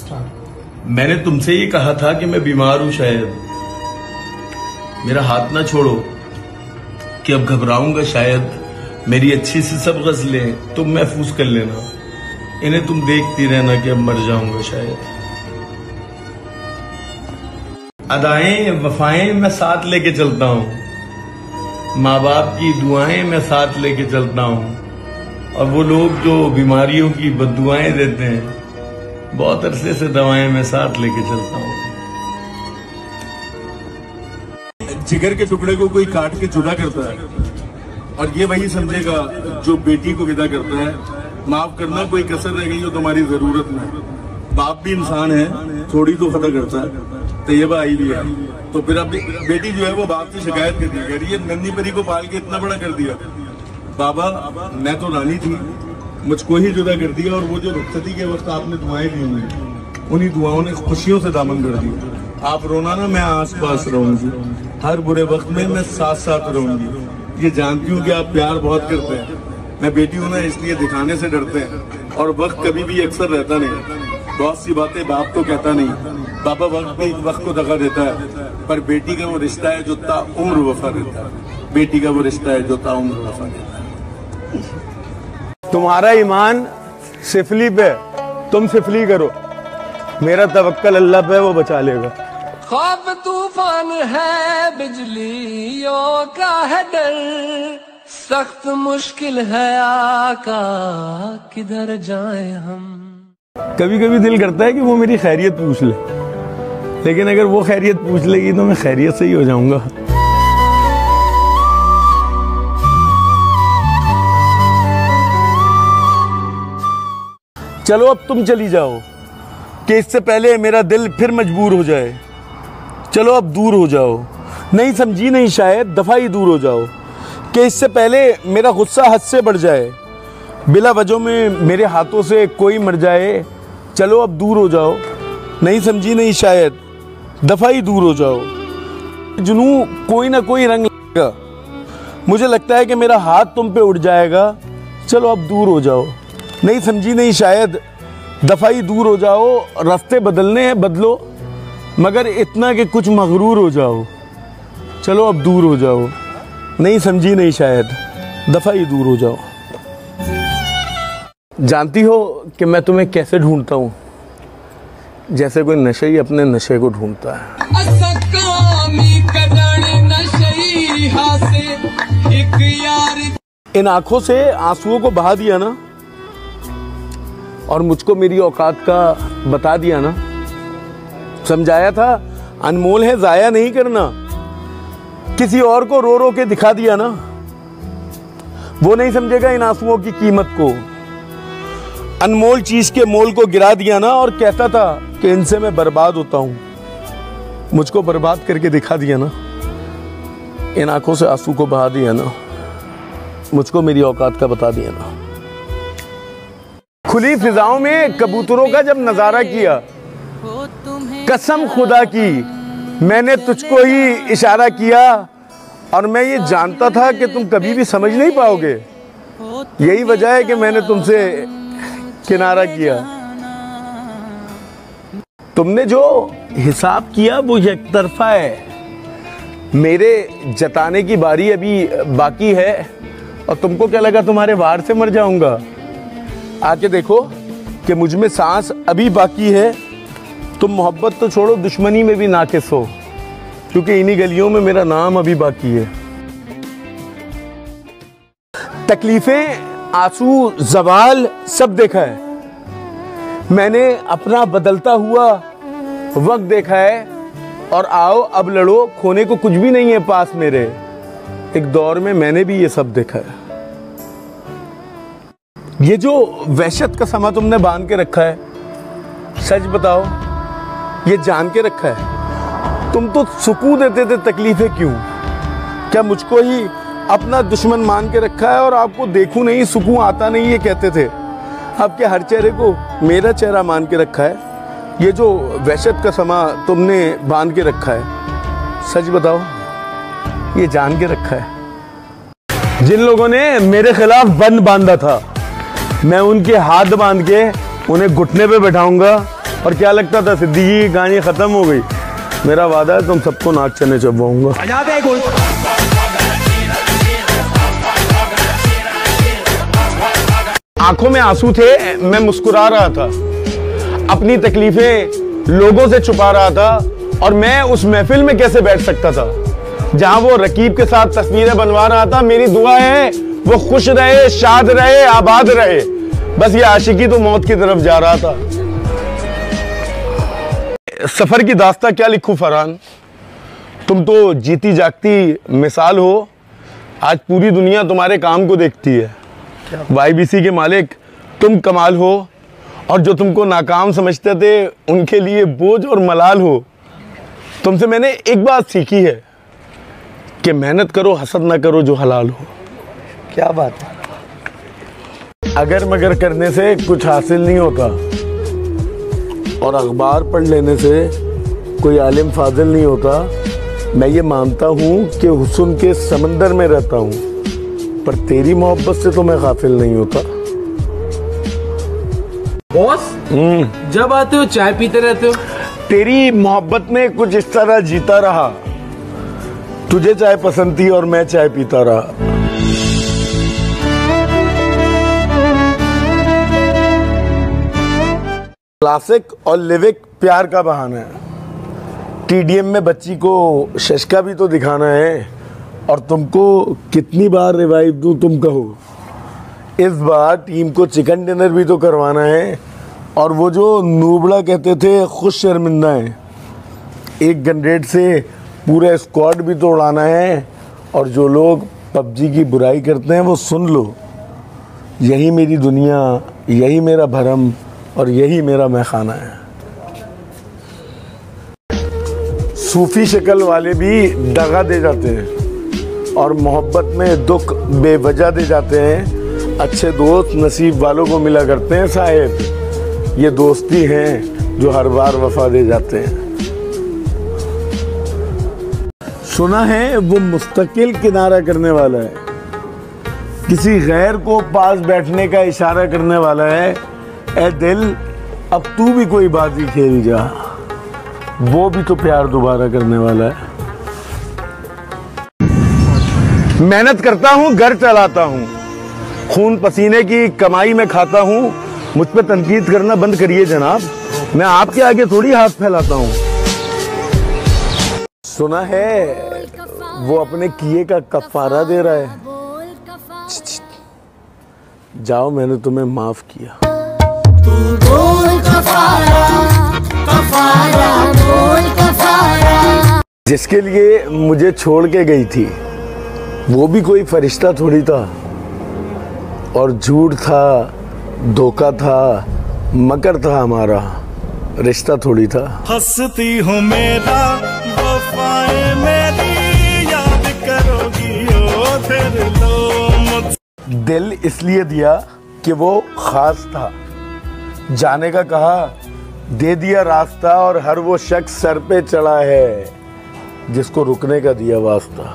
मैंने तुमसे ये कहा था कि मैं बीमार हूं, शायद मेरा हाथ ना छोड़ो कि अब घबराऊंगा शायद। मेरी अच्छी सी सब गजलें तुम महफूज कर लेना, इन्हें तुम देखती रहना कि अब मर जाऊंगा शायद। अदाएं वफाएं मैं साथ लेके चलता हूँ, माँ बाप की दुआएं मैं साथ लेके चलता हूँ, और वो लोग जो बीमारियों की बद्दुआएं देते हैं, बहुत अरसे से दवाएं मैं साथ लेके चलता हूँ। जिगर के टुकड़े को कोई काट के जुदा करता है, और ये वही समझेगा जो बेटी को विदा करता है। माफ करना, कोई कसर रह गई हो तुम्हारी जरूरत में। बाप भी इंसान है, थोड़ी तो खता करता है। तैयबा आई भी है, तो फिर अब बेटी जो है वो बाप से शिकायत कर दी, कह रही है नन्ही परी को पाल के इतना बड़ा कर दिया। बाबा, मैं तो रानी थी, मुझको ही जुदा कर दिया, और वो जो रुखसती के वक्त आपने दुआएं दी हुई, उन्हीं दुआओं ने खुशियों से दामन कर दिया। आप रोना ना, मैं आस पास रहूंगी, हर बुरे वक्त में मैं साथ साथ रहूंगी। ये जानती हूँ कि आप प्यार बहुत करते हैं, मैं बेटी हूं ना, इसलिए दिखाने से डरते हैं, और वक्त कभी भी अक्सर रहता नहीं। बहुत सी बातें बाप तो कहता नहीं, पापा वक्त भी वक्त को धक्का देता है, पर बेटी का वो रिश्ता है जो ताउम्र वफा देता है। बेटी का वो रिश्ता है जो ताउम्र वफा देता है। तुम्हारा ईमान सिफली पे, तुम सिफली करो, मेरा तवक्कल अल्लाह पे, वो बचा लेगा। ख्वाब तूफान है, बिजलियों का है डर, सख्त मुश्किल है आका, किधर जाए हम। कभी कभी दिल करता है कि वो मेरी खैरियत पूछ ले, लेकिन अगर वो खैरियत पूछ लेगी तो मैं खैरियत से ही हो जाऊंगा। चलो अब तुम चली जाओ कि इससे पहले मेरा दिल फिर मजबूर हो जाए। चलो अब दूर हो जाओ, नहीं समझी नहीं शायद, दफा ही दूर हो जाओ कि इससे पहले मेरा गुस्सा हद से बढ़ जाए, बिला वजह में मेरे हाथों से कोई मर जाए। चलो अब दूर हो जाओ, नहीं समझी नहीं शायद, दफा ही दूर हो जाओ। जुनू कोई ना कोई रंग लगेगा, मुझे लगता है कि मेरा हाथ तुम पे उड़ जाएगा। चलो अब दूर हो जाओ, नहीं समझी नहीं शायद, दफा ही दूर हो जाओ। रास्ते बदलने हैं बदलो, मगर इतना कि कुछ मगरूर हो जाओ। चलो अब दूर हो जाओ, नहीं समझी नहीं शायद, दफा ही दूर हो जाओ। जानती हो कि मैं तुम्हें कैसे ढूंढता हूँ? जैसे कोई नशे ही अपने नशे को ढूंढता है। इन आंखों से आंसुओं को बहा दिया ना, और मुझको मेरी औकात का बता दिया ना। समझाया था अनमोल है, जाया नहीं करना, किसी और को रो रो के दिखा दिया ना। वो नहीं समझेगा इन आंसुओं की कीमत को। अनमोल चीज के मोल को गिरा दिया ना, और कहता था कि इनसे मैं बर्बाद होता हूं। मुझको बर्बाद करके दिखा दिया ना, इन आंखों से आंसू को बहा दिया ना, मुझको मेरी औकात का बता दिया ना। खुली फिजाओं में कबूतरों का जब नजारा किया, कसम खुदा की मैंने तुझको ही इशारा किया, और मैं ये जानता था कि तुम कभी भी समझ नहीं पाओगे। यही वजह है कि मैंने तुमसे किनारा किया। तुमने जो हिसाब किया वो एक तरफा है, मेरे जताने की बारी अभी बाकी है। और तुमको क्या लगा तुम्हारे वार से मर जाऊंगा? आके देखो कि मुझ में सांस अभी बाकी है। तुम मोहब्बत तो छोड़ो, दुश्मनी में भी नाकिस हो, क्योंकि इन्हीं गलियों में मेरा नाम अभी बाकी है। तकलीफें, आंसू, जवाल सब देखा है मैंने, अपना बदलता हुआ वक्त देखा है। और आओ अब लड़ो, खोने को कुछ भी नहीं है पास मेरे। एक दौर में मैंने भी ये सब देखा है। ये जो वहशत का समा तुमने बांध के रखा है, सच बताओ ये जान के रखा है? तुम तो सुकून देते थे, तकलीफें क्यों? क्या मुझको ही अपना दुश्मन मान के रखा है? और आपको देखूं नहीं, सुकून आता नहीं, ये कहते थे। आपके हर चेहरे को मेरा चेहरा मान के रखा है। ये जो वहशत का समा तुमने बांध के रखा है, सच बताओ ये जान के रखा है? जिन लोगों ने मेरे खिलाफ बंद बांधा था, मैं उनके हाथ बांध के उन्हें घुटने पे बैठाऊंगा और क्या लगता था सिद्दीकी की कहानी खत्म हो गई? मेरा वादा है तुम सबको नाचने चबाऊंगा। आंखों में आंसू थे, मैं मुस्कुरा रहा था, अपनी तकलीफें लोगों से छुपा रहा था। और मैं उस महफिल में कैसे बैठ सकता था जहां वो रकीब के साथ तस्वीरें बनवा रहा था। मेरी दुआ है वो खुश रहे, शाद रहे, आबाद रहे। बस ये आशिकी तो मौत की तरफ जा रहा था। सफर की दास्तां क्या लिखूं फरहान, तुम तो जीती जागती मिसाल हो। आज पूरी दुनिया तुम्हारे काम को देखती है। YBC के मालिक तुम कमाल हो, और जो तुमको नाकाम समझते थे उनके लिए बोझ और मलाल हो। तुमसे मैंने एक बात सीखी है कि मेहनत करो, हसद ना करो, जो हलाल हो। क्या बात है। अगर मगर करने से कुछ हासिल नहीं होता, और अखबार पढ़ लेने से कोई आलिम फाजिल नहीं होता। मैं ये मानता हूँ कि हुस्न के समंदर में रहता हूँ, पर तेरी मोहब्बत से तो मैं गाफिल नहीं होता। बॉस, जब आते हो चाय पीते रहते हो। तेरी मोहब्बत में कुछ इस तरह जीता रहा, तुझे चाय पसंद थी और मैं चाय पीता रहा। क्लासिक और लिविक प्यार का बहाना है। TDM में बच्ची को शशका भी तो दिखाना है, और तुमको कितनी बार रिवाइव दूं तुम कहो। इस बार टीम को चिकन डिनर भी तो करवाना है, और वो जो नूबड़ा कहते थे खुद शर्मिंदा है। एक गनरेट से पूरा स्क्वाड भी तो उड़ाना है, और जो लोग PUBG की बुराई करते हैं वो सुन लो, यही मेरी दुनिया, यही मेरा भरम, और यही मेरा मैखाना है। सूफी शक्ल वाले भी दगा दे जाते हैं, और मोहब्बत में दुख बेवजह दे जाते हैं। अच्छे दोस्त नसीब वालों को मिला करते हैं साहिब, ये दोस्ती हैं जो हर बार वफा दे जाते हैं। सुना है वो मुस्तकिल किनारा करने वाला है, किसी गैर को पास बैठने का इशारा करने वाला है। ए दिल, अब तू भी कोई बाजी खेल जा, वो भी तो प्यार दोबारा करने वाला है। मेहनत करता हूँ, घर चलाता हूँ, खून पसीने की कमाई में खाता हूँ। मुझ पे तनकीद करना बंद करिए जनाब, मैं आपके आगे थोड़ी हाथ फैलाता हूँ। सुना है वो अपने किए का कफारा दे रहा है। जाओ, मैंने तुम्हें माफ किया। जिसके लिए मुझे छोड़ के गई थी वो भी कोई फरिश्ता थोड़ी था, और झूठ था, धोखा था, मकर था, हमारा रिश्ता थोड़ी था। हंसती हो मेरा वफाएं मेरी याद करोगी ओ फिर लो। दिल इसलिए दिया कि वो खास था, जाने का कहा, दे दिया रास्ता, और हर वो शख्स सर पे चढ़ा है जिसको रुकने का दिया वास्ता।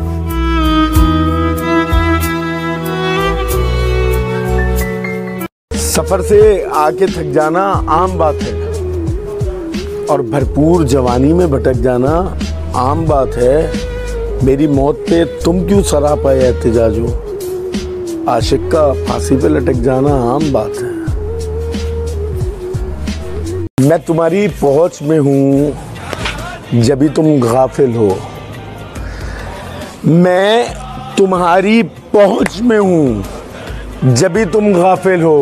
सफर से आके थक जाना आम बात है, और भरपूर जवानी में भटक जाना आम बात है। मेरी मौत पे तुम क्यों सरापा एहतिजाज हो, आशिक का फांसी पे लटक जाना आम बात है। मैं तुम्हारी पहुंच में हूं जब भी तुम गाफिल हो, मैं तुम्हारी पहुंच में हूं जब भी तुम गाफिल हो,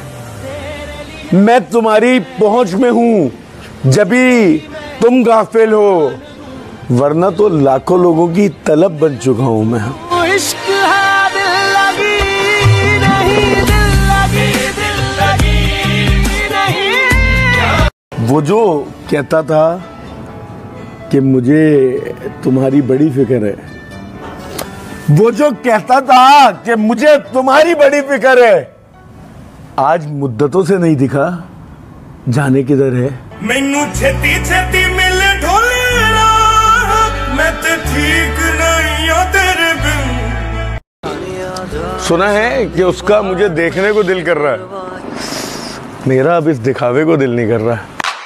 मैं तुम्हारी पहुंच में हूं जब भी तुम गाफिल हो, वरना तो लाखों लोगों की तलब बन चुका हूं मैं। इश्क है दिल लगी नहीं, दिल लगी, दिल लगी नहीं। वो जो कहता था कि मुझे तुम्हारी बड़ी फिक्र है, वो जो कहता था कि मुझे तुम्हारी बड़ी फिक्र है, आज मुद्दतों से नहीं दिखा, जाने किधर है। मैनू छेती छेती मिल ढोलेरा, मैं ते ठीक नहीं हूं तेरे बिन। सुना है कि उसका मुझे देखने को दिल कर रहा है, मेरा अब इस दिखावे को दिल नहीं कर रहा है।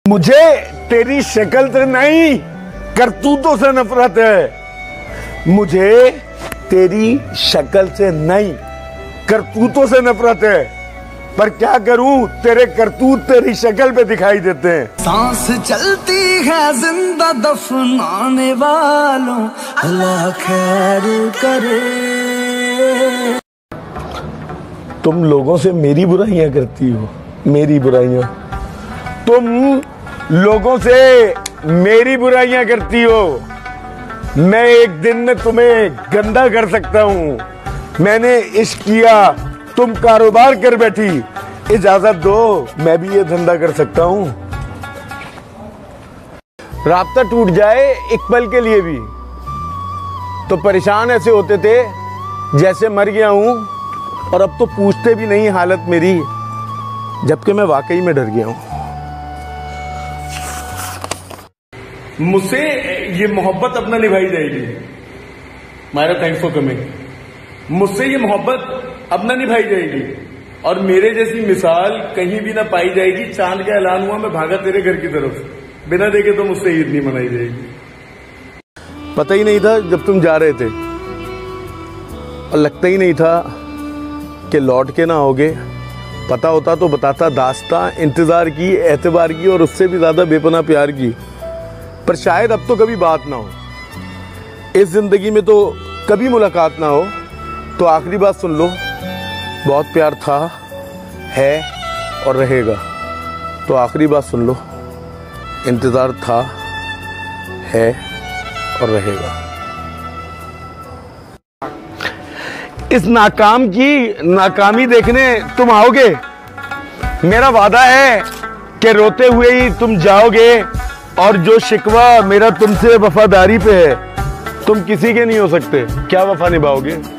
मुझे तेरी शक्ल से नहीं, करतूतों से नफरत है। मुझे तेरी शक्ल से नहीं, करतूतों से नफरत है। पर क्या करूं, तेरे करतूत तेरी शक्ल पे दिखाई देते हैं। सांस चलती है जिंदा दफनाने वालों, अल्लाह खैर करे। तुम लोगों से मेरी बुराइयां करती हो, मेरी बुराइयां। तुम लोगों से मेरी बुराइयां करती हो। मैं एक दिन में तुम्हें गंदा कर सकता हूं। मैंने इश्क किया, तुम कारोबार कर बैठी। इजाजत दो, मैं भी ये धंधा कर सकता हूं। राब्ता टूट जाए एक पल के लिए भी तो परेशान ऐसे होते थे जैसे मर गया हूं, और अब तो पूछते भी नहीं हालत मेरी, जबकि मैं वाकई में डर गया हूं। मुझसे ये मोहब्बत अपना निभाई जाएगी। Myra, thanks for coming. मुझसे ये मोहब्बत अपना निभाई जाएगी, और मेरे जैसी मिसाल कहीं भी ना पाई जाएगी। चांद का ऐलान हुआ, मैं भागा तेरे घर की तरफ, बिना देखे तो मुझसे ईद नहीं मनाई जाएगी। पता ही नहीं था जब तुम जा रहे थे, और लगता ही नहीं था कि लौट के ना आओगे। पता होता तो बताता दास्तां इंतजार की, एतबार की, और उससे भी ज्यादा बेपनाह प्यार की। पर शायद अब तो कभी बात ना हो, इस जिंदगी में तो कभी मुलाकात ना हो। तो आखिरी बात सुन लो, बहुत प्यार था, है और रहेगा। तो आखिरी बात सुन लो, इंतजार था, है और रहेगा। इस नाकाम की नाकामी देखने तुम आओगे। मेरा वादा है कि रोते हुए ही तुम जाओगे, और जो शिकवा मेरा तुमसे वफादारी पे है, तुम किसी के नहीं हो सकते। क्या वफा निभाओगे?